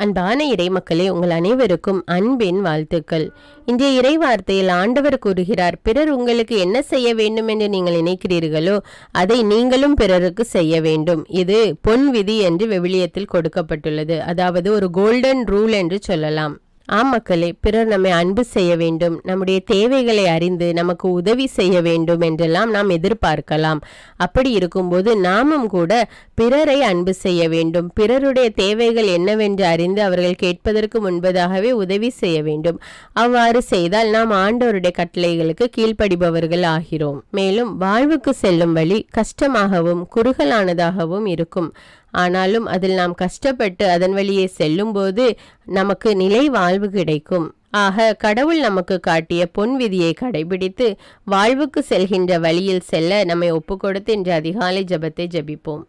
அன்பான இறைமக்களே, உங்கள் அனைவருக்கும் அன்பின் வாழ்த்துக்கள். இன்றைய இறை வார்த்தையில் ஆண்டவர் கூறுகிறார், பிறர் உங்களுக்கு என்ன செய்ய வேண்டும் என்று நீங்கள் நினைக்கிறீர்களோ அதை நீங்களும் பிறருக்கு செய்ய வேண்டும். இது பொன் விதி என்று விவிலியத்தில் கொடுக்கப்பட்டுள்ளது. அதாவது ஒரு கோல்டன் ரூல் என்று சொல்லலாம். மக்களே, பிறர் நம்மை அன்பு செய்ய வேண்டும், நம்முடைய தேவைகளை அறிந்து நமக்கு உதவி செய்ய வேண்டும் என்றெல்லாம் நாம் எதிர்பார்க்கலாம். அப்படி இருக்கும்போது நாமும் கூட பிறரை அன்பு செய்ய வேண்டும். பிறருடைய தேவைகள் என்னவென்று அறிந்து அவர்கள் கேட்பதற்கு முன்பதாகவே உதவி செய்ய வேண்டும். அவ்வாறு செய்தால் நாம் ஆண்டவருடைய கட்டளைகளுக்கு கீழ்ப்படிபவர்கள் ஆகிறோம். மேலும் வாழ்வுக்கு செல்லும் வழி கஷ்டமாகவும் குறுகலானதாகவும் இருக்கும். ஆனாலும் அதில் நாம் கஷ்டப்பட்டு அதன் வழியே செல்லும் போது நமக்கு நிலை வாழ்வு கிடைக்கும். ஆக கடவுள் நமக்கு காட்டிய பொன் விதியை கடைபிடித்து வாழ்வுக்கு செல்கின்ற வழியில் செல்ல நம்மை ஒப்புக்கொடுத்து இன்று அதிகாலை ஜெபத்தை ஜெபிப்போம்.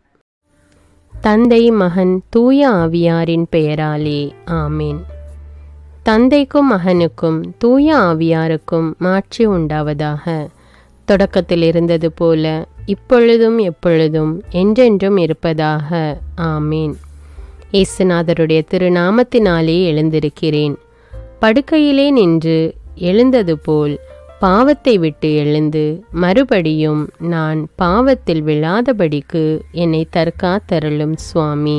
தந்தை, மகன், தூய ஆவியாரின் பெயராலே ஆமீன். தந்தைக்கும் மகனுக்கும் தூய ஆவியாருக்கும் மாட்சி உண்டாவதாக. தொடக்கத்தில் இருந்தது போல இப்பொழுதும் எப்பொழுதும் என்றென்றும் இருப்பதாக ஆமீன். இயேசுநாதருடைய திருநாமத்தினாலே எழுந்திருக்கிறேன். படுக்கையிலே நின்று எழுந்தது போல் பாவத்தை விட்டு எழுந்து மறுபடியும் நான் பாவத்தில் விழாதபடிக்கு என்னை தற்காத்தருளும் சுவாமி.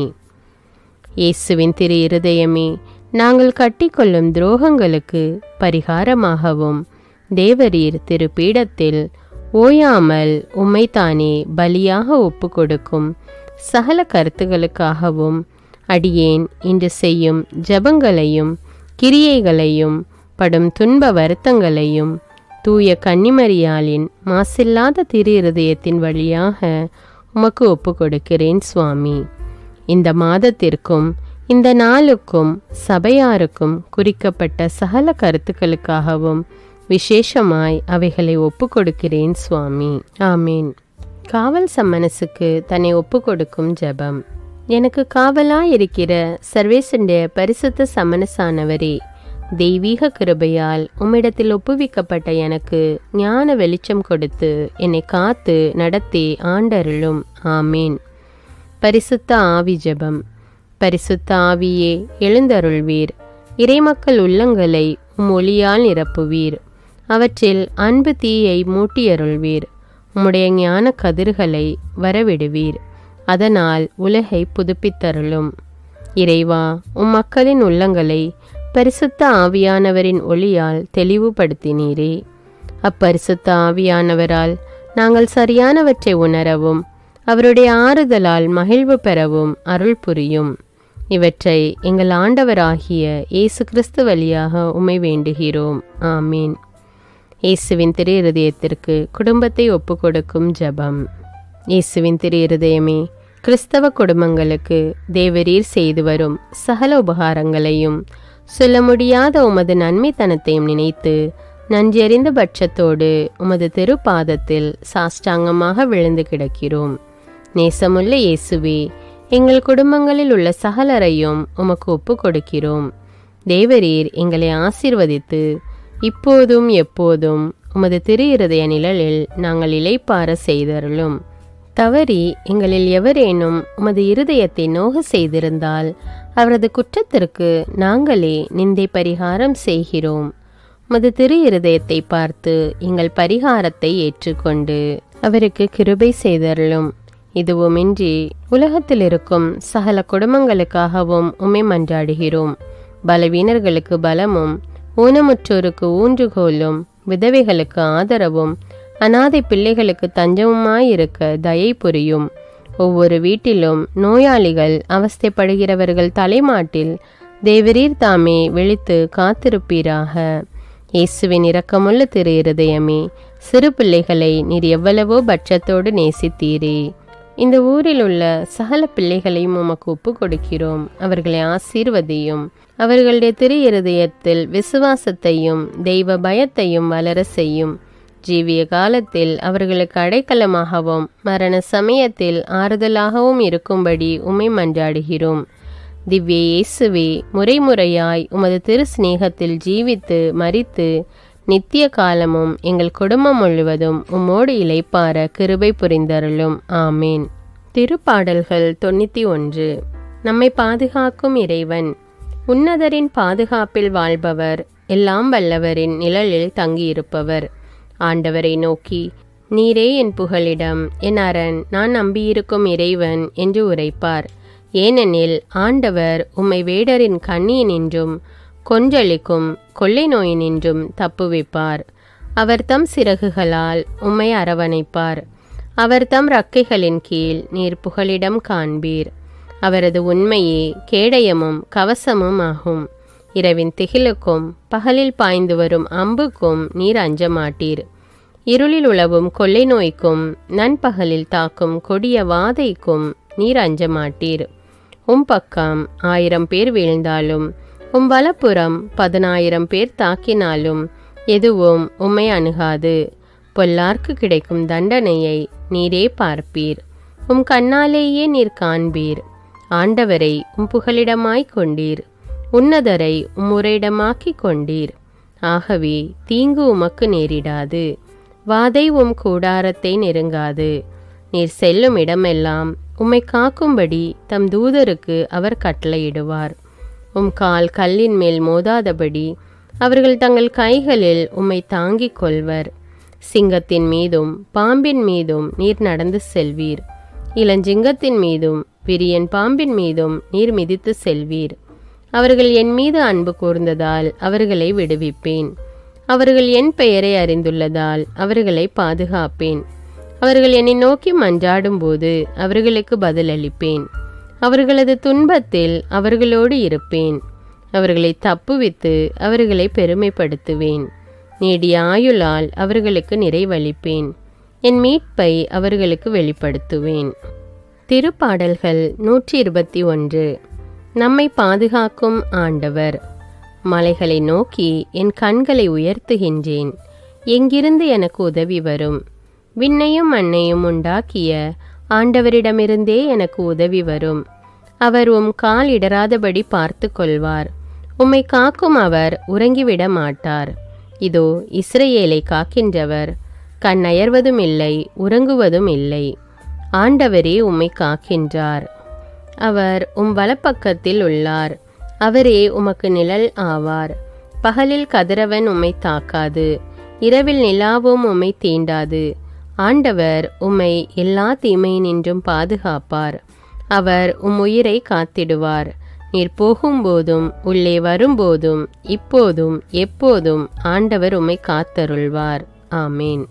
இயேசுவின் திரு இருதயமே, நாங்கள் கட்டிக்கொள்ளும் துரோகங்களுக்கு பரிகாரமாகவும் தேவரீர் திருப்பீடத்தில் ஓயாமல் உம்மைத்தானே பலியாக ஒப்பு கொடுக்கும் சகல கருத்துகளுக்காகவும் அடியேன் இன்று செய்யும் ஜெபங்களையும் கிரியைகளையும் படும் துன்ப வருத்தங்களையும் தூய கன்னிமரியாளின் மாசில்லாத திரு இருதயத்தின் வழியாக உமக்கு ஒப்பு கொடுக்கிறேன் சுவாமி. இந்த மாதத்திற்கும் இந்த நாளுக்கும் சபையாருக்கும் குறிக்கப்பட்ட சகல கருத்துக்களுக்காகவும் விசேஷமாய் அவைகளை ஒப்பு கொடுக்கிறேன் சுவாமி. ஆமீன். காவல் சம்மனசுக்கு தன்னை ஒப்பு கொடுக்கும் ஜெபம். எனக்கு காவலாயிருக்கிற சர்வேசனுடைய பரிசுத்த சமனசானவரே, தெய்வீக கிருபையால் உம்மிடத்தில் ஒப்புவிக்கப்பட்ட எனக்கு ஞான வெளிச்சம் கொடுத்து என்னை காத்து நடத்தி ஆண்டருளும். ஆமீன். பரிசுத்த ஆவி ஜெபம். பரிசுத்த ஆவியே, எழுந்தருள்வீர். இறைமக்கள் உள்ளங்களை ஒளியால் நிரப்புவீர். அவற்றில் அன்பு தீயை மூட்டியருள்வீர். உம்முடைய ஞான கதிர்களை வரவிடுவீர். அதனால் உலகை புதுப்பித்தருளும். இறைவா, மக்களின் உள்ளங்களை பரிசுத்த ஆவியானவரின் ஒளியால் தெளிவுபடுத்தினீரே. அப்பரிசுத்த ஆவியானவரால் நாங்கள் சரியானவற்றை உணரவும் அவருடைய ஆறுதலால் மகிழ்வு பெறவும் அருள் புரியும். இவற்றை எங்கள் ஆண்டவராகிய இயேசு கிறிஸ்து வழியாக உம்மை வேண்டுகிறோம். ஆமீன். இயேசுவின் திரு இருதயத்திற்கு குடும்பத்தை ஒப்பு கொடுக்கும் ஜெபம். இயேசுவின் திரு இருதயமே, கிறிஸ்தவ குடும்பங்களுக்கு தேவரீர் செய்து வரும் சகல உபகாரங்களையும் சொல்ல முடியாத உமது நன்மைத்தனத்தையும் நினைத்து நன்றியறிந்த பட்சத்தோடு உமது திருப்பாதத்தில் சாஷ்டாங்கமாக விழுந்து கிடக்கிறோம். நேசமுள்ள இயேசுவே, எங்கள் குடும்பங்களில் உள்ள சகலரையும் உமக்கு ஒப்பு கொடுக்கிறோம். தேவரீர் எங்களை ஆசீர்வதித்து இப்போதும் எப்போதும் உமது திரு இருதய நிழலில் நாங்கள் இளைப்பார செய்தருளும். தவறி எங்களில் எவரேனும் உமது இருதயத்தை நோக செய்திருந்தால் அவரது குற்றத்திற்கு நாங்களே நிந்தை பரிகாரம் செய்கிறோம். உமது திரு இருதயத்தை பார்த்து எங்கள் பரிகாரத்தை ஏற்றுக்கொண்டு அவருக்கு கிருபை செய்தருளும். இதுவுமின்றி உலகத்தில் இருக்கும் சகல குடும்பங்களுக்காகவும் உம்மை மன்றாடுகிறோம். பலவீனர்களுக்கு பலமும் ஊனமுற்றோருக்கு ஊன்றுகோலும் விதவைகளுக்கு ஆதரவும் அநாதை பிள்ளைகளுக்கு தஞ்சமுமாயிருக்க தயை புரியும். ஒவ்வொரு வீட்டிலும் நோயாளிகள் அவஸ்தைப்படுகிறவர்கள் தலைமாட்டில் தேவரீர் தாமே விழித்து காத்திருப்பீராக. இயேசுவின் இரக்கமுள்ள திரு இருதயமே, சிறு பிள்ளைகளை நீர் எவ்வளவோ பட்சத்தோடு நேசித்தீரே. இந்த ஊரில் உள்ள சகல பிள்ளைகளையும் உமக்கு ஒப்பு கொடுக்கிறோம். அவர்களை ஆசீர்வதியும். அவர்களுடைய திரு இருதயத்தில் விசுவாசத்தையும் தெய்வ பயத்தையும் வளர செய்யும். ஜீவிய காலத்தில் அவர்களுக்கு அடைக்கலமாகவும் மரண சமயத்தில் ஆறுதலாகவும் இருக்கும்படி உம்மை மன்றாடுகிறோம். திவ்ய இயேசுவே, முறைமுறையாய் உமது திரு சிநேகத்தில் ஜீவித்து மரித்து நித்திய காலமும் எங்கள் குடும்பம் முழுவதும் உம்மோடு இளைப்பார கிருபை புரிந்தருளும். ஆமீன். திருப்பாடல்கள் 91. நம்மை பாதுகாக்கும் இறைவன். உன்னதரின் பாதுகாப்பில் வாழ்பவர், எல்லாம் வல்லவரின் நிழலில் தங்கியிருப்பவர். ஆண்டவரை நோக்கி, நீரே என் புகலிடம், என் அரண், நான் நம்பியிருக்கும் இறைவன் என்று உரைப்பார். ஏனெனில் ஆண்டவர் உம்மை வேடரின் கண்ணியினின்றும் கொன்றளிக்கும் கொள்ளை நோயினின்றும் தப்புவிப்பார். அவர் தம் சிறகுகளால் உம்மை அரவணைப்பார். அவர் தம் இறக்கைகளின் கீழ் நீர் புகலிடம் காண்பீர். அவரது உண்மையே கேடயமும் கவசமும் ஆகும். இரவின் திகிலுக்கும் பகலில் பாய்ந்து வரும் அம்புக்கும் நீர் அஞ்ச மாட்டீர். இருளில் உலவும் கொள்ளை நோய்க்கும் நண்பகலில் தாக்கும் கொடிய வாதைக்கும் நீர் அஞ்ச மாட்டீர். பக்கம் 1000 பேர் வீழ்ந்தாலும் வலப்புறம் 10,000 பேர் தாக்கினாலும் எதுவும் உம்மை அணுகாது. பொல்லார்க்கு கிடைக்கும் தண்டனையை நீரே பார்ப்பீர். கண்ணாலேயே நீர் காண்பீர். ஆண்டவரை புகலிடமாய்க் கொண்டீர். உன்னதரை உரையிடமாக்கிக் கொண்டீர். ஆகவே தீங்கு உமக்கு நேரிடாது. வாதை கூடாரத்தை நெருங்காது. நீர் செல்லும் இடமெல்லாம் உம்மை காக்கும்படி தம் தூதருக்கு அவர் கட்டளையிடுவார். கால் கல்லின் மேல் மோதாதபடி அவர்கள் தங்கள் கைகளில் உம்மை தாங்கிக் கொள்வர். சிங்கத்தின் மீதும் பாம்பின் மீதும் நீர் நடந்து செல்வீர். இளஞ்சிங்கத்தின் மீதும் விரியன் பாம்பின் மீதும் நீர் மிதித்து செல்வீர். அவர்கள் என் மீது அன்பு கூர்ந்ததால் அவர்களை விடுவிப்பேன். அவர்கள் என் பெயரை அறிந்துள்ளதால் அவர்களை பாதுகாப்பேன். அவர்கள் என்னை நோக்கி மன்றாடும் போது அவர்களுக்கு பதிலளிப்பேன். அவர்களது துன்பத்தில் அவர்களோடு இருப்பேன். அவர்களை தப்புவித்து அவர்களை பெருமைப்படுத்துவேன். நீடிய ஆயுளால் அவர்களுக்கு நிறைவளிப்பேன். என் மீட்பை அவர்களுக்கு வெளிப்படுத்துவேன். திருப்பாடல்கள் 121. நம்மை பாதுகாக்கும் ஆண்டவர். மலைகளை நோக்கி என் கண்களை உயர்த்துகின்றேன். எங்கிருந்து எனக்கு உதவி வரும்? விண்ணையும் மண்ணையும் உண்டாக்கிய ஆண்டவரிடமிருந்தே எனக்கு உதவி வரும். அவர் கால் இடராதபடி பார்த்து கொள்வார். உம்மை காக்கும் அவர் உறங்கிவிட மாட்டார். இதோ இஸ்ரவேலை காக்கின்றவர் கண்ணயர்வதும் இல்லை, உறங்குவதும் இல்லை. ஆண்டவரே உம்மை காக்கின்றார். அவர் வலப்பக்கத்தில் உள்ளார். அவரே உமக்கு நிழல் ஆவார். பகலில் கதிரவன் உம்மை தாக்காது, இரவில் நிலாவும் உம்மை தீண்டாது. ஆண்டவர் உம்மை எல்லா தீமையினின்றும் பாதுகாப்பார். அவர் உயிரை காத்திடுவார். நீர் போகும்போதும் உள்ளே வரும்போதும் இப்போதும் எப்போதும் ஆண்டவர் உம்மை காத்தருள்வார். ஆமேன்.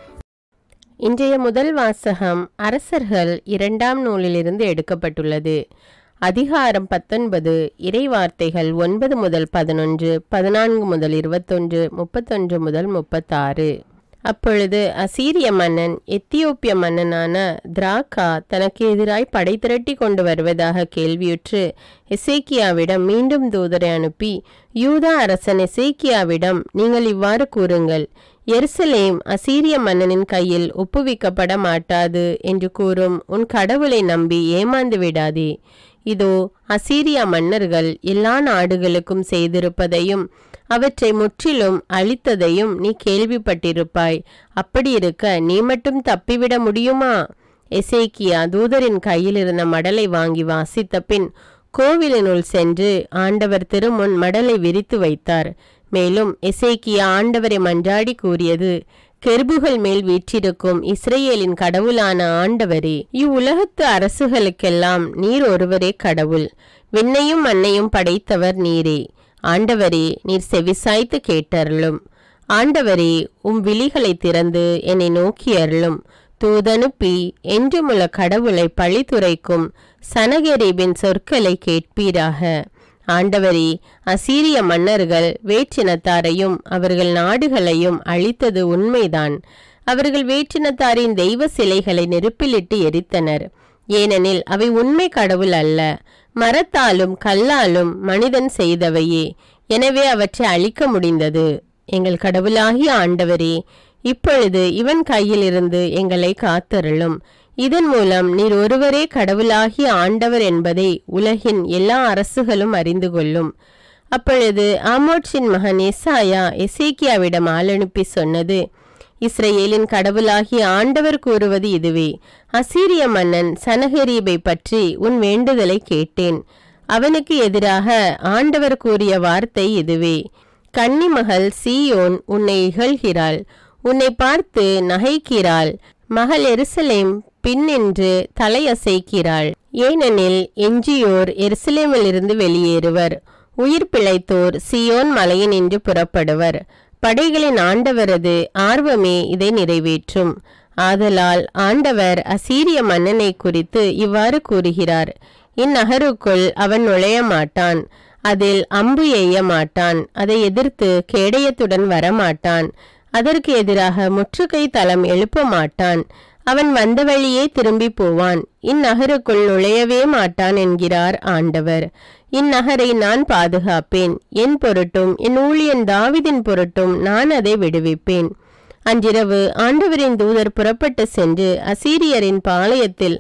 இன்றைய முதல் வாசகம் அரசர்கள் 2ஆம் நூலிலிருந்து எடுக்கப்பட்டுள்ளது. அதிகாரம் 19, இறை வார்த்தைகள் 9 முதல் 11, 14 முதல் 21, 31 முதல் 36. அப்பொழுது அசீரிய மன்னன் எத்தியோப்பிய மன்னனான திராக்கா தனக்கு எதிராய் படை திரட்டி கொண்டு வருவதாக கேள்வியுற்று எசேக்கியாவிடம் மீண்டும் தூதரை அனுப்பி, யூதா அரசன் எசேக்கியாவிடம், நீங்கள் இவ்வாறு கூறுங்கள், எருசலேம் அசீரிய மன்னனின் கையில் ஒப்புவிக்கப்பட மாட்டாது என்று கூறும் உன் கடவுளை நம்பி ஏமாந்து விடாதே. இதோ அசீரியா மன்னர்கள் எல்லா நாடுகளுக்கும் செய்திருப்பதையும் அவற்றை முற்றிலும் அழித்ததையும் நீ கேள்விப்பட்டிருப்பாய். அப்படி இருக்க நீ மட்டும் தப்பிவிட முடியுமா? எசேக்கியா தூதரின் கையில் இருந்த மடலை வாங்கி வாசித்த பின் கோவிலினுள் சென்று ஆண்டவர் திருமுன் மடலை விரித்து வைத்தார். மேலும் எசேக்கியா ஆண்டவரை மன்றாடி கூறியது, கெருபுகள் மேல் வீற்றிருக்கும் இஸ்ரேலின் கடவுளான ஆண்டவரே, இவ்வுலகத்து அரசுகளுக்கெல்லாம் நீர் ஒருவரே கடவுள். விண்ணையும் மண்ணையும் படைத்தவர் நீரே. ஆண்டவரே, நீர் செவிசாய்த்து கேட்டருளும். ஆண்டவரே, விழிகளை திறந்து என்னை நோக்கி அருளும். தூதனுப்பி என்றுமுள்ள கடவுளை பழித்துரைக்கும் சனகெரிபின் சொற்களை கேட்பீராக. ஆண்டவரே, அசீரிய மன்னர்கள் வேற்றினத்தாரையும் அவர்கள் நாடுகளையும் அழித்தது உண்மைதான். அவர்கள் வேற்றினத்தாரின் தெய்வ சிலைகளை நெருப்பிலிட்டு எரித்தனர். ஏனெனில் அவை உண்மை கடவுள் அல்ல, மரத்தாலும் கல்லாலும் மனிதன் செய்தவையே. எனவே அவற்றை அழிக்க முடிந்தது. எங்கள் கடவுளாகிய ஆண்டவரே, இப்பொழுது இவன் கையிலிருந்து எங்களை காத்தருளும். இதன் மூலம் நீர் ஒருவரே கடவுளாகிய ஆண்டவர் என்பதை உலகின் எல்லா அரசுகளும் அறிந்து கொள்ளும். அப்பொழுது ஆமோட்சின் மகன் எசாயா எசேக்கியாவிடம் ஆள் அனுப்பி சொன்னது, இஸ்ரேலின் கடவுளாகிய ஆண்டவர் கூறுவது இதுவே, அசீரிய மன்னன் சனகெரீபை பற்றி உன் வேண்டுதலை கேட்டேன். அவனுக்கு எதிராக ஆண்டவர் கூறிய வார்த்தை இதுவே: கன்னிமகள் சீயோன் உன்னை இகழ்கிறாள், உன்னை பார்த்து நகைக்கிறாள். மகள் எருசலேம் பின்னின்று தலையசைக்கிறாள். ஏனெனில் எஞ்சியோர் எருசலேமிலிருந்து வெளியேறுவர், உயிர் பிழைத்தோர் சீயோன் மலையினின்று புறப்படுவர். படைகளின் ஆண்டவரது ஆர்வமே இதை நிறைவேற்றும். ஆதலால் ஆண்டவர் அசீரிய மன்னனை குறித்து இவ்வாறு கூறுகிறார்: இந்நகருக்குள் அவன் நுழைய மாட்டான், அதில் அம்பு எய்ய மாட்டான், அதை எதிர்த்து கேடயத்துடன் வரமாட்டான், அதற்கு எதிராக முற்றுகை தளம் எழுப்ப மாட்டான். அவன் வந்த வழியே திரும்பி போவான், இந்நகருக்குள் நுழையவே மாட்டான் என்கிறார் ஆண்டவர். இந்நகரை நான் பாதுகாப்பேன், என் பொருட்டும் என் ஊழியன் தாவீதின் பொருட்டும் நான் அதை விடுவிப்பேன். அன்றிரவு ஆண்டவரின் தூதர் புறப்பட்டு சென்று அசீரியரின் பாளையத்தில்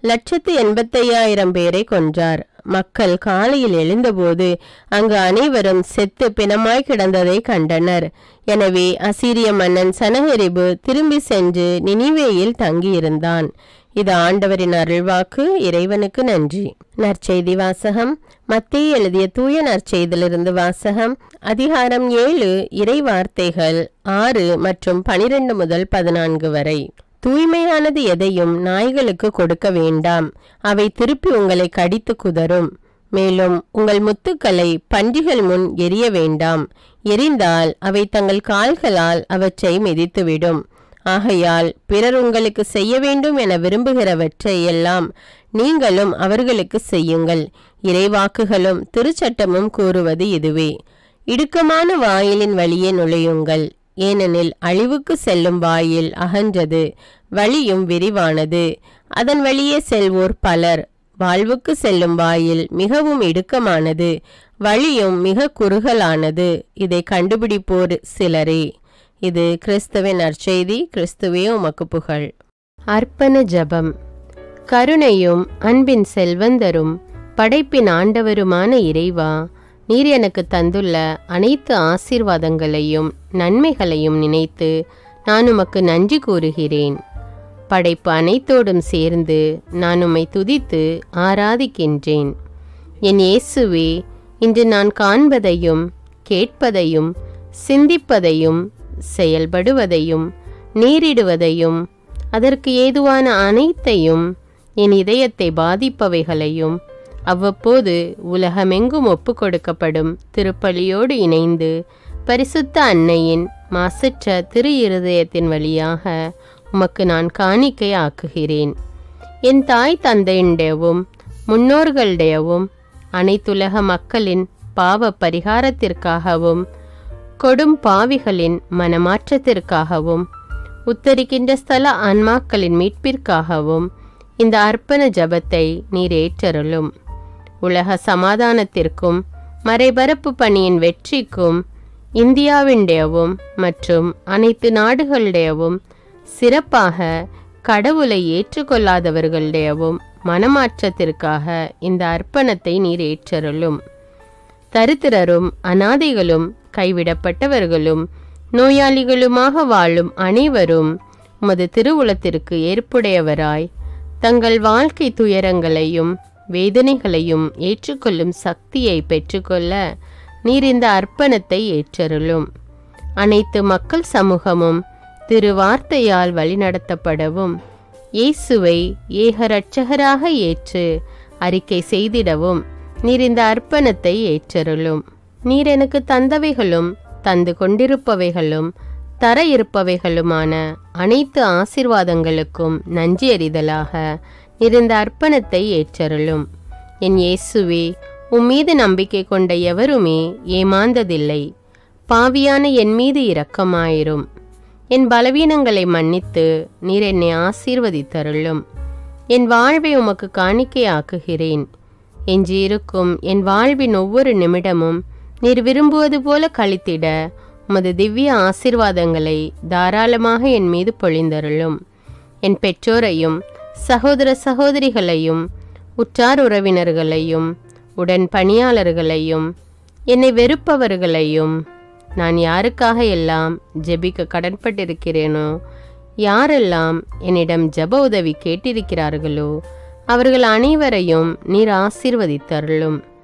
185,000 பேரை கொன்றார். மக்கள் காலையில் எழுந்தபோது அங்கு அனைவரும் செத்து பிணமாய் கிடந்ததை கண்டனர். எனவே அசீரிய மன்னன் சனகெரிபு திரும்பி சென்று நினிவேயில் தங்கியிருந்தான். இது ஆண்டவரின் அருள்வாக்கு. இறைவனுக்கு நன்றி. நற்செய்தி வாசகம். மத்தேயு எழுதிய தூய நற்செய்தியிலிருந்து வாசகம். அதிகாரம் 7, இறை வார்த்தைகள் 6 மற்றும் 12 முதல் 14 வரை. தூய்மையானது எதையும் நாய்களுக்கு கொடுக்க வேண்டாம், அவை திருப்பி உங்களை கடித்து குதறும். மேலும் உங்கள் முத்துக்களை பன்றிகள் முன் எரிய வேண்டாம், எரிந்தால் அவை தங்கள் கால்களால் அவற்றை மிதித்துவிடும். ஆகையால் பிறர் உங்களுக்கு செய்ய வேண்டும் என விரும்புகிறவற்றை எல்லாம் நீங்களும் அவர்களுக்கு செய்யுங்கள். இறைவாக்குகளும் திருச்சட்டமும் கூறுவது இதுவே: இடுக்கமான வாயிலின் வழியே நுழையுங்கள், ஏனெனில் அழிவுக்கு செல்லும் வாயில் அகன்றது, வழியும் விரிவானது, அதன் வழியே செல்வோர் பலர். வாழ்வுக்கு செல்லும் வாயில் மிகவும் இடுக்கமானது, வழியும் மிக குறுகலானது, இதை கண்டுபிடிப்போர் சிலரே. இது கிறிஸ்துவின் நற்செய்தி. கிறிஸ்துவே உமக்கு புகழ். அர்ப்பண ஜெபம். கருணையும் அன்பின் செல்வந்தரும் படைப்பின் ஆண்டவருமான இறைவா, நீர் எனக்கு தந்துள்ள அனைத்து ஆசீர்வாதங்களையும் நன்மைகளையும் நினைத்து நான் உமக்கு நன்றி கூறுகிறேன். படைப்பு அனைத்தோடும் சேர்ந்து நான் உம்மை துதித்து ஆராதிக்கின்றேன். என் இயேசுவே, இன்று நான் காண்பதையும் கேட்பதையும் சிந்திப்பதையும் செயல்படுவதையும் நேரிடுவதையும் அதற்கு ஏதுவான அனைத்தையும் என் இதயத்தை பாதிப்பவைகளையும் அவ்வப்போது உலகமெங்கும் ஒப்பு கொடுக்கப்படும் திருப்பலியோடு இணைந்து பரிசுத்த அன்னையின் மாசற்ற திரு இருதயத்தின் வழியாக உமக்கு நான் காணிக்கை ஆக்குகிறேன். என் தாய் தந்தையுடையவும் முன்னோர்களுடையவும் அனைத்துலக மக்களின் பாவ பரிகாரத்திற்காகவும் கொடும் பாவிகளின் மனமாற்றத்திற்காகவும் உத்தரிக்கின்ற ஸ்தல ஆன்மாக்களின் மீட்பிற்காகவும் இந்த அர்ப்பண ஜபத்தை நீர் ஏற்றருளும். உலக சமாதானத்திற்கும் மறைபரப்பு பணியின் வெற்றிக்கும் இந்தியாவின்டையவும் மற்றும் அனைத்து நாடுகளுடையவும் சிறப்பாக கடவுளை ஏற்றுக்கொள்ளாதவர்களுடையவும் மனமாற்றத்திற்காக இந்த அர்ப்பணத்தை நீர் ஏற்றருளும். தரித்திரரும் அனாதைகளும் கைவிடப்பட்டவர்களும் நோயாளிகளுமாக வாழும் அனைவரும் உமது திருவுளத்திற்கு ஏற்புடையவராய் தங்கள் வாழ்க்கை துயரங்களையும் வேதனைகளையும் ஏற்றுக்கொள்ளும் சக்தியை பெற்றுக்கொள்ள நீர் இந்த அர்ப்பணத்தை ஏற்றருளும். அனைத்து மக்கள் சமூகமும் திருவார்த்தையால் வழிநடத்தப்படவும் இயேசுவை ஏக இரட்சகராக ஏற்று அறிக்கை செய்திடவும் நீர் இந்த அர்ப்பணத்தை ஏற்றருளும். நீர் எனக்கு தந்தவைகளும் தந்து கொண்டிருப்பவைகளும் தர இருப்பவைகளுமான அனைத்து ஆசீர்வாதங்களுக்கும் நன்றி அறிதலாக நீர் இந்த அர்ப்பணத்தை ஏற்றருளும். என் இயேசுவே, உம்மீது நம்பிக்கை கொண்ட எவருமே ஏமாந்ததில்லை. பாவியான என் மீது இரக்கமாயிரும். என் பலவீனங்களை மன்னித்து நீர் என்னை ஆசீர்வதித்தருளும். என் வாழ்வை உமக்கு காணிக்கையாக்குகிறேன். எஞ்சியிருக்கும் என் வாழ்வின் ஒவ்வொரு நிமிடமும் நீர் விரும்புவது போல கழித்திட உமது திவ்ய ஆசீர்வாதங்களை தாராளமாக என் மீது பொழிந்தருளும். என் பெற்றோரையும் சகோதர சகோதரிகளையும் உற்றார் உறவினர்களையும் உடன் பணியாளர்களையும் என்னை வெறுப்பவர்களையும் நான் யாருக்காக எல்லாம் ஜெபிக்க கடன்பட்டிருக்கிறேனோ, யாரெல்லாம் என்னிடம் ஜெப உதவி கேட்டிருக்கிறார்களோ அவர்கள் அனைவரையும் நீர் ஆசீர்வதித்தருளும்.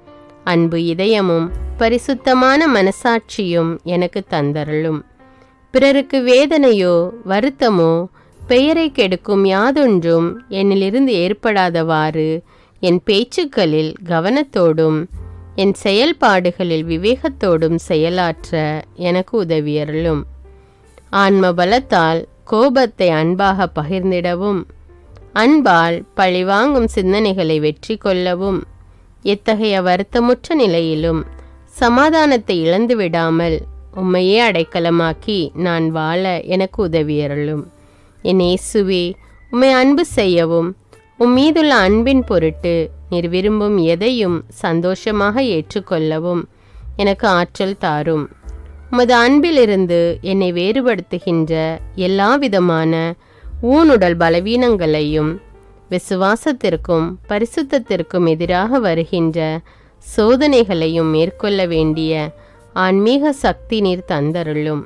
அன்பு இதயமும் பரிசுத்தமான மனசாட்சியும் எனக்கு தந்தருளும். பிறருக்கு வேதனையோ வருத்தமோ பெயரை கெடுக்கும் யாதொன்றும் என்னிலிருந்து ஏற்படாதவாறு என் பேச்சுக்களில் கவனத்தோடும் என் செயல்பாடுகளில் விவேகத்தோடும் செயலாற்ற எனக்கு உதவியருளும். ஆன்ம பலத்தால் கோபத்தை அன்பாக பகிர்ந்திடவும், அன்பால் பழிவாங்கும் சிந்தனைகளை வெற்றி கொள்ளவும், எத்தகைய வருத்தமுற்ற நிலையிலும் சமாதானத்தை இழந்து விடாமல் உம்மையே அடைக்கலமாக்கி நான் வாழ எனக்கு உதவியருளும். என் இயேசுவே, உம்மை அன்பு செய்யவும் மீதுள்ள அன்பின் பொருட்டு நீர் விரும்பும் எதையும் சந்தோஷமாக ஏற்றுக்கொள்ளவும் எனக்கு ஆற்றல் தாரும். உமது அன்பிலிருந்து என்னை வேறுபடுத்துகின்ற எல்லா விதமான ஊனுடல் பலவீனங்களையும் விசுவாசத்திற்கும் பரிசுத்தத்திற்கும் எதிராக வருகின்ற சோதனைகளையும் மேற்கொள்ள வேண்டிய ஆன்மீக சக்தி நீர் தந்தருளும்.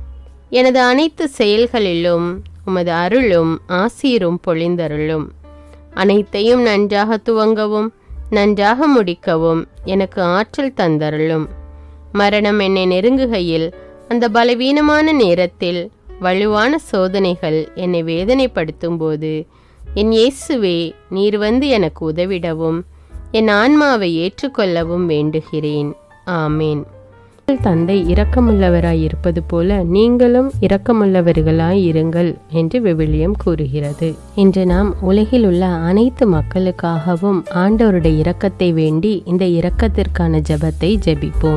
எனது அனைத்து செயல்களிலும் உமது அருளும் ஆசீரும் பொழிந்தருளும். அனைத்தையும் நன்றாக துவங்கவும் நன்றாக முடிக்கவும் எனக்கு ஆற்றல் தந்தருளும். மரணம் என்னை நெருங்குகையில் அந்த பலவீனமான நேரத்தில் வலுவான சோதனைகள் என்னை வேதனைப்படுத்தும் போது என் இயேசுவே, நீர் வந்து எனக்கு உதவிடவும் என் ஆன்மாவை ஏற்றுக்கொள்ளவும் வேண்டுகிறேன். ஆமேன். தந்தை இரக்கமுள்ளவராய் இருப்பது போல நீங்களும் இரக்கமுள்ளவர்களாய் இருங்கள் என்று விவிலியம் கூறுகிறது. இன்று நாம் உலகில் உள்ள அனைத்து மக்களுக்காகவும் ஆண்டவருடைய இரக்கத்தை வேண்டி இந்த இரக்கத்திற்கான ஜெபத்தை ஜெபிப்போம்.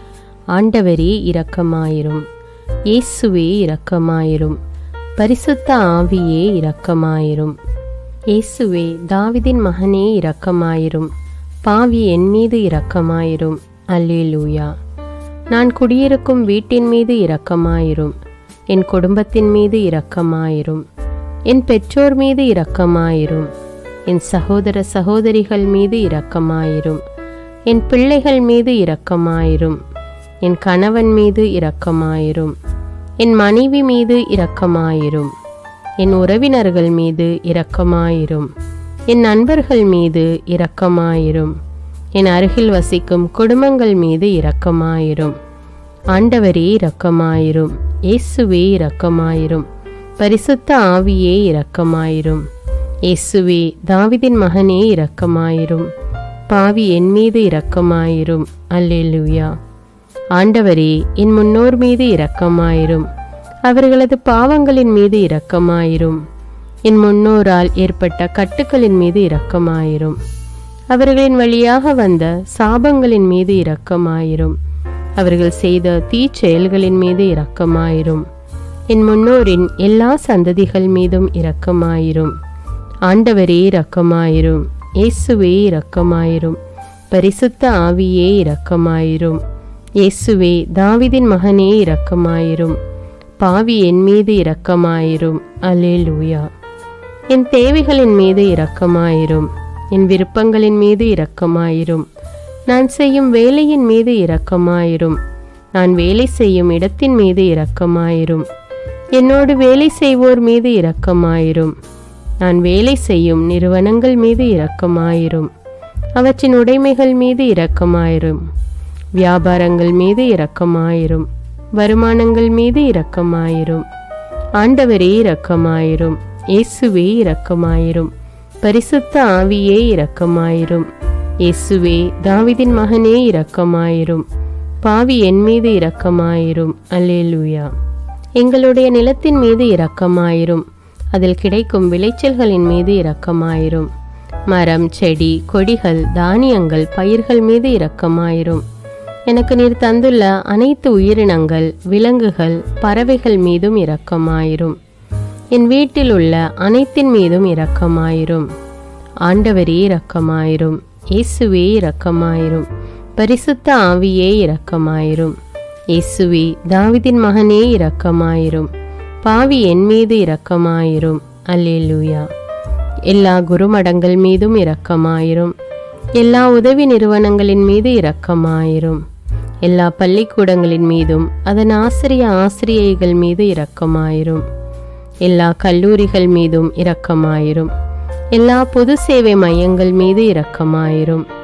ஆண்டவரே இரக்கமாயிரும், இயேசுவே இரக்கமாயிரும், பரிசுத்த ஆவியே இரக்கமாயிரும். இயேசுவே, தாவீதின் மகனே இரக்கமாயிரும், பாவி என் மீது இரக்கமாயிரும். அல்லேலூயா. நான் குடியிருக்கும் வீட்டின் மீது இரக்கமாயிரும், என் குடும்பத்தின் மீது இரக்கமாயிரும், என் பெற்றோர் மீது இரக்கமாயிரும், என் சகோதர சகோதரிகள் மீது இரக்கமாயிரும், என் பிள்ளைகள் மீது இரக்கமாயிரும், என் கணவன் மீது இரக்கமாயிரும், என் மனைவி மீது இரக்கமாயிரும், என் உறவினர்கள் மீது இரக்கமாயிரும், என் நண்பர்கள் மீது இரக்கமாயிரும், என் அருகில் வசிக்கும் குடும்பங்கள் மீது இரக்கமாயிரும். ஆண்டவரே இரக்கமாயிரும், இயேசுவே இரக்கமாயிரும், பரிசுத்த ஆவியே இரக்கமாயிரும். இயேசுவே, தாவீதின் மகனே இரக்கமாயிரும், பாவி என் மீது இரக்கமாயிரும். அல்லேலூயா. ஆண்டவரே, என் முன்னோர் மீது இரக்கமாயிரும், அவர்களது பாவங்களின் மீது இரக்கமாயிரும். என் முன்னோரால் ஏற்பட்ட கட்டுக்களின் மீது இரக்கமாயிரும், அவர்களின் வழியாக வந்த சாபங்களின் மீது இரக்கமாயிரும், அவர்கள் செய்த தீச்செயல்களின் மீது இரக்கமாயிரும். என் முன்னோரின் எல்லா சந்ததிகள் மீதும் இரக்கமாயிரும். ஆண்டவரே இரக்கமாயிரும், இயேசுவே இரக்கமாயிரும், பரிசுத்த ஆவியே இரக்கமாயிரும். இயேசுவே, தாவீதின் மகனே இரக்கமாயிரும், பாவி என் மீது இரக்கமாயிரும். அல்லேலூயா. என் தேவைகளின் மீது இரக்கமாயிரும், என் விருப்பங்களின் மீது இரக்கமாயிரும், நான் செய்யும் வேலையின் மீது இரக்கமாயிரும், நான் வேலை செய்யும் இடத்தின் மீது இரக்கமாயிரும், என்னோடு வேலை செய்வோர் மீது இரக்கமாயிரும், நான் வேலை செய்யும் நிறுவனங்கள் மீது இரக்கமாயிரும், அவற்றின் உடைமைகள் மீது இரக்கமாயிரும், வியாபாரங்கள் மீது இரக்கமாயிரும், வருமானங்கள் மீது இரக்கமாயிரும். ஆண்டவரே இரக்கமாயிரும், இயேசுவே இரக்கமாயிரும், பரிசுத்த ஆவியே இரக்கமாயிரும். இயேசுவே, தாவீதின் மகனே இரக்கமாயிரும், பாவி என் மீது இரக்கமாயிரும். அல்லேலூயா. எங்களுடைய நிலத்தின் மீது இரக்கமாயிரும், அதில் கிடைக்கும் விளைச்சல்களின் மீது இரக்கமாயிரும். மரம், செடி, கொடிகள், தானியங்கள், பயிர்கள் மீது இரக்கமாயிரும். எனக்கு நீர் தந்துள்ள அனைத்து உயிரினங்கள், விலங்குகள், பறவைகள் மீதும் இரக்கமாயிரும். என் வீட்டில் உள்ள அனைத்தின் மீதும் இரக்கமாயிரும். ஆண்டவரே இரக்கமாயிரும், இயேசுவே இரக்கமாயிரும், பரிசுத்த ஆவியே இரக்கமாயிரும். இயேசுவே, தாவீதின் மகனே இரக்கமாயிரும், பாவி என் மீது இரக்கமாயிரும். அல்லேலூயா. எல்லா குருமடங்கள் மீதும் இரக்கமாயிரும், எல்லா உதவி நிறுவனங்களின் மீது இரக்கமாயிரும், எல்லா பள்ளிக்கூடங்களின் மீதும் அதன் ஆசிரியைகள் மீது இரக்கமாயிரும், எல்லா கல்லூரிகள் மீதும் இரக்கமாயிரும், எல்லா பொது சேவை மையங்கள் மீது இரக்கமாயிரும்,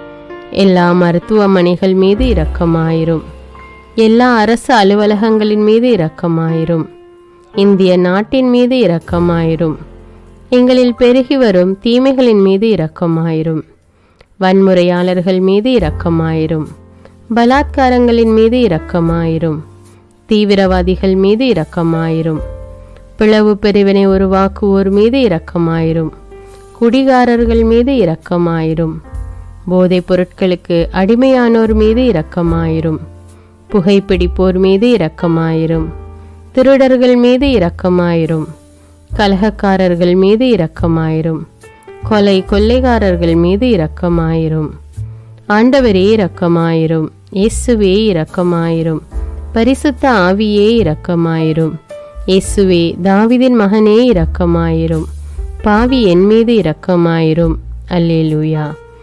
எல்லா மருத்துவமனைகள் மீது இரக்கமாயிரும். எல்லா அரசு அலுவலகங்களின் மீது இரக்கமாயிரும். இந்திய நாட்டின் மீது இரக்கமாயிரும். எங்களில் பெருகி வரும் தீமைகளின் மீது இரக்கமாயிரும். வன்முறையாளர்கள் மீது இரக்கமாயிரும். பலாத்காரங்களின் மீது இரக்கமாயிரும். தீவிரவாதிகள் மீது இரக்கமாயிரும். பிளவு பிரிவினை உருவாக்குவோர் மீது இரக்கமாயிரும். குடிகாரர்கள் மீது இரக்கமாயிரும். போதைப் பொருட்களுக்கு அடிமையானோர் மீது இரக்கமாயிரும். புகைப்பிடிப்போர் மீது இரக்கமாயிரும். திருடர்கள் மீது இரக்கமாயிரும். கலகக்காரர்கள் மீது இரக்கமாயிரும். கொள்ளைக்காரர்கள் மீது இரக்கமாயிரும். ஆண்டவரே இரக்கமாயிரும். இயேசுவே இரக்கமாயிரும். பரிசுத்த ஆவியே இரக்கமாயிரும். இயேசுவே தாவீதின் மகனே இரக்கமாயிரும். பாவி என் மீது இரக்கமாயிரும். அல்லேலூயா.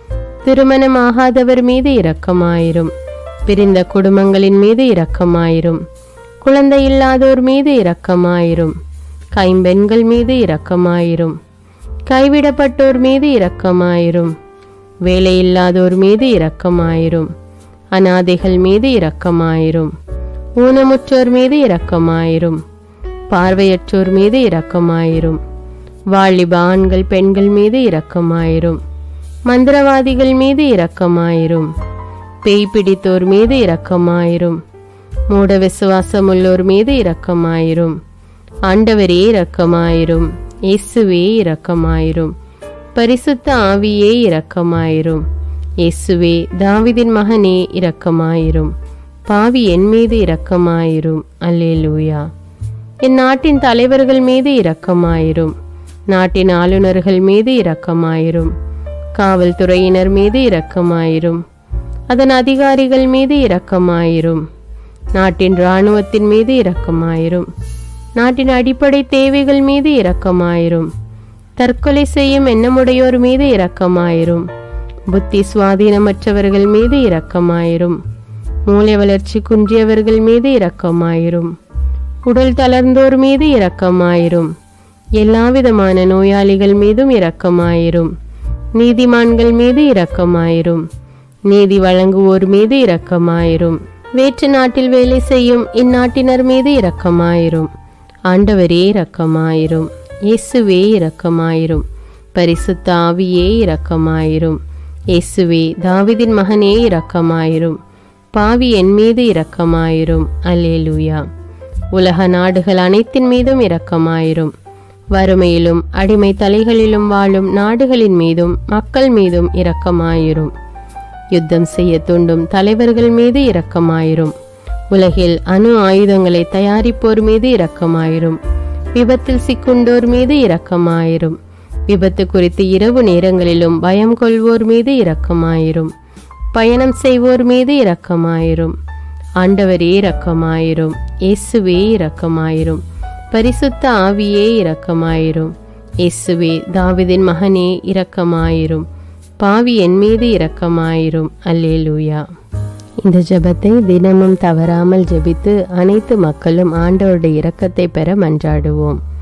திருமணமாகாதவர் மீது இரக்கமாயிரும். பிரிந்த குடும்பங்களின் மீது இரக்கமாயிரும். குழந்தை இல்லாதோர் மீது இரக்கமாயிரும். கைம்பெண்கள் மீது இரக்கமாயிரும். கைவிடப்பட்டோர் மீது இரக்கமாயிரும். வேலையில்லாதோர் மீது இரக்கமாயிரும். அநாதைகள் மீது இரக்கமாயிரும். ஊனமுற்றோர் மீது இரக்கமாயிரும். பார்வையற்றோர் மீது இரக்கமாயிரும். வாலிப ஆண்கள் பெண்கள் மீது இரக்கமாயிரும். மந்திரவாதிகள் மீது இரக்கமாயிரும். பேய் பிடித்தோர் மீது இரக்கமாயிரும். மூட விசுவாசமுள்ளோர் மீது இரக்கமாயிரும். ஆண்டவரே இரக்கமாயிரும். இயேசுவே இரக்கமாயிரும். பரிசுத்த ஆவியே இரக்கமாயிரும். இயேசுவே தாவீதின் மகனே இரக்கமாயிரும். பாவி என் மீது இரக்கமாயிரும். அல்லேலூயா. என் நாட்டின் தலைவர்கள் மீது இரக்கமாயிரும். நாட்டின் ஆளுநர்கள் மீது இரக்கமாயிரும். காவல்துறையினர் மீது இரக்கமாயிரும். அதன் அதிகாரிகள் மீது இரக்கமாயிரும். நாட்டின் இராணுவத்தின் மீது இரக்கமாயிரும். நாட்டின் அடிப்படை தேவைகள் மீது இரக்கமாயிரும். தற்கொலை செய்யும் எண்ணமுடையோர் மீது இரக்கமாயிரும். புத்தி சுவாதீனமற்றவர்கள் மீது இரக்கமாயிரும். மூளை வளர்ச்சி குன்றியவர்கள் மீது இரக்கமாயிரும். உடல் தளர்ந்தோர் மீது இரக்கமாயிரும். எல்லாவிதமான நோயாளிகள் மீதும் இரக்கமாயிரும். நீதிமான்கள் மீது இரக்கமாயிரும். நீதி வழங்குவோர் மீது இரக்கமாயிரும். வேற்று நாட்டில் வேலை செய்யும் இந்நாட்டினர் மீது இரக்கமாயிரும். ஆண்டவரே இரக்கமாயிரும். இயேசுவே இரக்கமாயிரும். பரிசுத்த ஆவியே இரக்கமாயிரும். இயேசுவே தாவீதின் மகனே இரக்கமாயிரும். பாவி என் மீது இரக்கமாயிரும். அல்லேலூயா. உலக நாடுகள் அனைத்தின் மீதும் இரக்கமாயிரும். வறுமையிலும் அடிமை தலைகளிலும் வாழும் நாடுகளின் மீதும் மக்கள் மீதும் இரக்கமாயிரும். யுத்தம் செய்ய தூண்டும் தலைவர்கள் மீது இரக்கமாயிரும். உலகில் அணு ஆயுதங்களை தயாரிப்போர் மீது இரக்கமாயிரும். விபத்தில் சிக்குண்டோர் மீது இரக்கமாயிரும். விபத்து குறித்து இரவு நேரங்களிலும் பயம் கொள்வோர் மீது இரக்கமாயிரும். பயணம் செய்வோர் மீது இரக்கமாயிரும். ஆண்டவரே இரக்கமாயிரும். இயேசுவே இரக்கமாயிரும். பரிசுத்த ஆவியே இரக்கமாயிரும். இயேசுவே தாவீதின் மகனே இரக்கமாயிரும். பாவி என் மீது இரக்கமாயிரும். அல்லேலூயா. இந்த ஜெபத்தை தினமும் தவறாமல் ஜெபித்து அனைத்து மக்களும் ஆண்டவருடைய இரக்கத்தை பெற மன்றாடுவோம்.